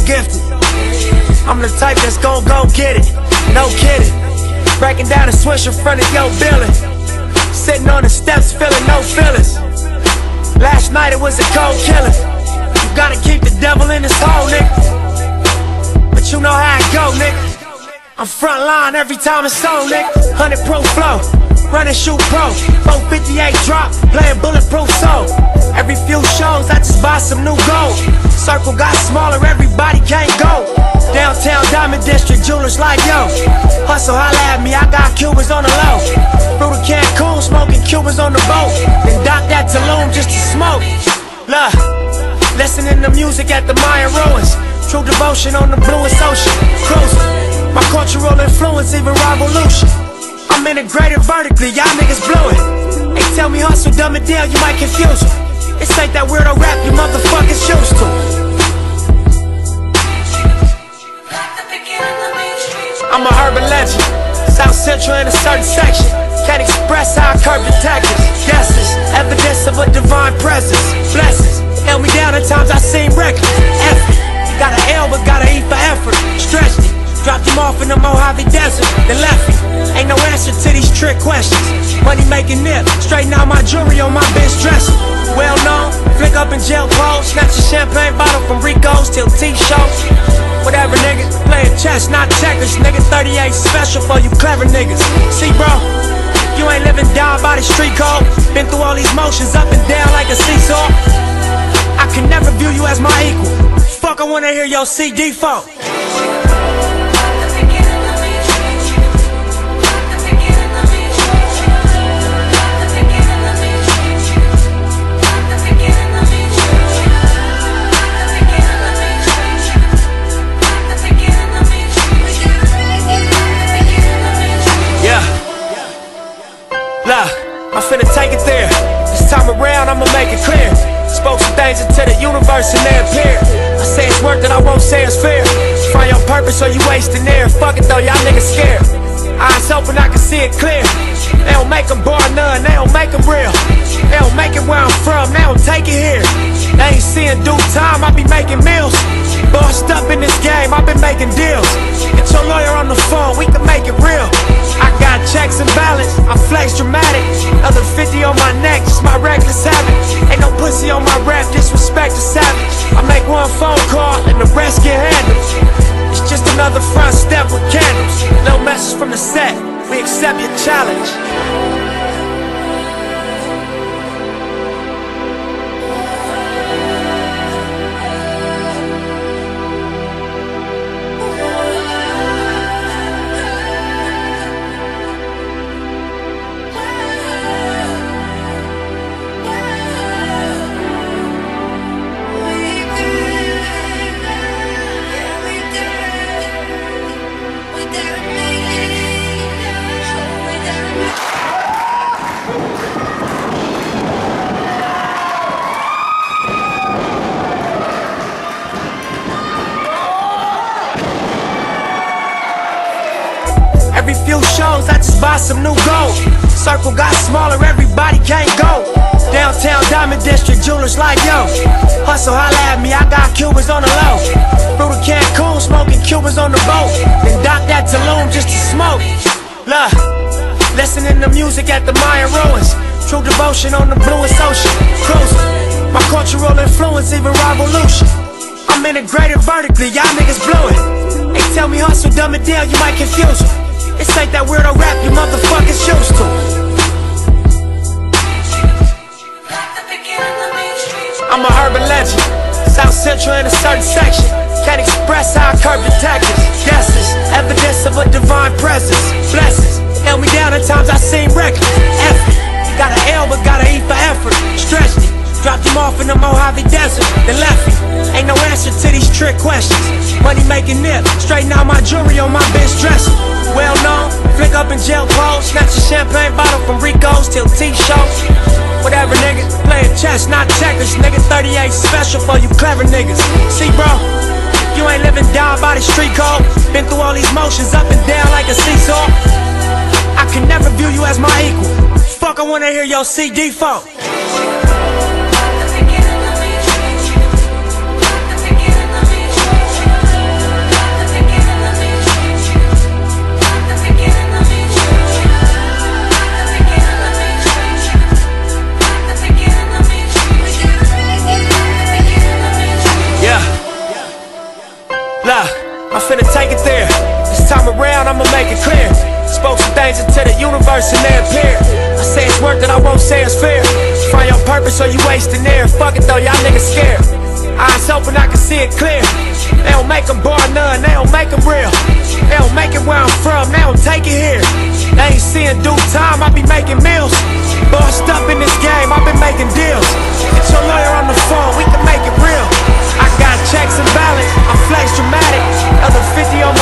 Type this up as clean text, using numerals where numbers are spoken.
gifted. I'm the type that's gon' go get it, no kidding. Breaking down a switch in front of your building. Sitting on the steps feeling no feelings. Last night it was a cold killing. You gotta keep the devil in his hole, nigga. But you know how it go, nigga. I'm front line every time it's on, nigga. 100 pro flow, running shoot pro. 458 drop, playing bulletproof soul. Every few shows I just buy some new gold. Circle got smaller, everybody can't go. Downtown Diamond District, jewelers like yo. Hustle, holla at me, I got Cubans on the low. Through the Cancun, smoking Cubans on the boat. Then dock that Tulum just to smoke. Look, listening to music at the Mayan ruins. True devotion on the bluest ocean. Cruising. My cultural influence, even revolution. I'm integrated vertically, y'all niggas blew it. They tell me hustle, dumb it down, you might confuse them. This ain't that weirdo rap you motherfuckers used to. I'm a urban legend, South Central in a certain section. Can't express how I curb the tactics. Guesses, evidence of a divine presence. Blessings, held me down at times I seem reckless. Effort, got an L but got an E for effort. Stretched it. Dropped him off in the Mojave Desert, then left me. Ain't no answer to these trick questions. Money making nip, straighten out my jewelry on my bitch dresser. Well known, flick up in jail clothes. Snatch a champagne bottle from Rico's till T-shows. Whatever nigga, playing chess, not checkers. Nigga 38 special for you clever niggas. See bro, you ain't living down by the street code. Been through all these motions up and down like a seesaw. I can never view you as my equal. Fuck, I wanna hear your CD folk. I'm finna take it there. This time around I'ma make it clear. Spoke some things into the universe and they appeared. I say it's worth it, I won't say it's fair. Find your purpose or you wasting air. Fuck it though, y'all niggas scared. Eyes open, I can see it clear. They don't make them bar none, they don't make them real. They don't make it where I'm from, they don't take it here. They ain't seeing due time, I be making meals. Bossed up in this game, I've been making deals. Get your lawyer on the phone, we can make it real. I got checks and balance, I flex dramatic. Another 50 on my neck, just my reckless habit. Ain't no pussy on my rap, disrespect is savage. I make one phone call and the rest get handled. It's just another front step with candles. No message from the set, we accept your challenge. Every few shows I just buy some new gold. Circle got smaller, everybody can't go. Downtown Diamond District, jewelers like yo. Hustle, holla at me, I got Cubans on the low. Through the Cancun, smoking Cubans on the boat. Then dock that Tulum just to smoke. Look, listening to music at the Mayan ruins. True devotion on the bluest ocean. Cruising, my cultural influence, even revolution. I'm integrated vertically, y'all niggas blew it. They tell me hustle, dumb it down, you might confuse them. This ain't that weirdo rap you motherfuckers used to. I'm a urban legend, South Central in a certain section. Can't express how I curb the tactics. Guesses, evidence of a divine presence. Blessings, held me down at times I seem reckless. Effort, got an L but got an E for effort. Stretched it, dropped him off in the Mojave Desert, then left me. Ain't no answer to these trick questions. Money making nip, straighten out my jewelry on my bitch dresser. Well known, flick up in jail clothes. Snatch a champagne bottle from Rico's till T-shows. Whatever nigga, playing chess, not checkers. Nigga 38 special for you clever niggas. See bro, you ain't living down by the street code. Been through all these motions up and down like a seesaw. I can never view you as my equal. Fuck, I wanna hear your CD folk. angel to the universe and they appear. I say it's worth it, I won't say it's fair. Find your purpose or you wasting air. Fuck it though, y'all niggas scared. Eyes open, I can see it clear. They don't make them bar none, they don't make them real. They don't make it where I'm from, they don't take it here. They ain't seeing due time, I be making meals. Bossed up in this game, I've been making deals. Get your lawyer on the phone, we can make it real. I got checks and balance, I flex dramatic. Other 50 on